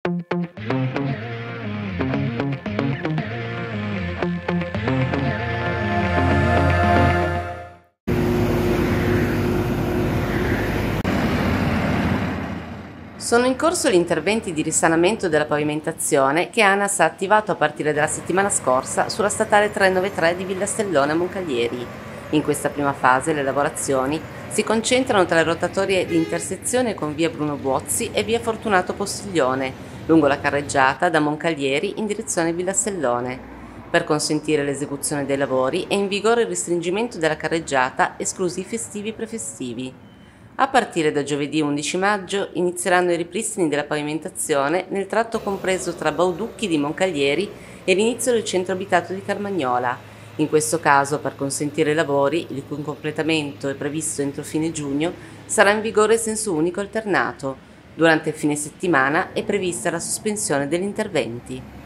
Sono in corso gli interventi di risanamento della pavimentazione che ANAS ha attivato a partire dalla settimana scorsa sulla statale 393 di Villastellone a Moncaglieri. In questa prima fase le lavorazioni si concentrano tra le rotatorie di intersezione con via Bruno Buozzi e via Fortunato Postiglione, lungo la carreggiata da Moncaglieri in direzione Villastellone. Per consentire l'esecuzione dei lavori è in vigore il restringimento della carreggiata, esclusi i festivi e prefestivi. A partire da giovedì 11 maggio inizieranno i ripristini della pavimentazione nel tratto compreso tra Bauducchi di Moncaglieri e l'inizio del centro abitato di Carmagnola. In questo caso, per consentire i lavori, il cui completamento è previsto entro fine giugno, sarà in vigore senso unico alternato. Durante il fine settimana è prevista la sospensione degli interventi.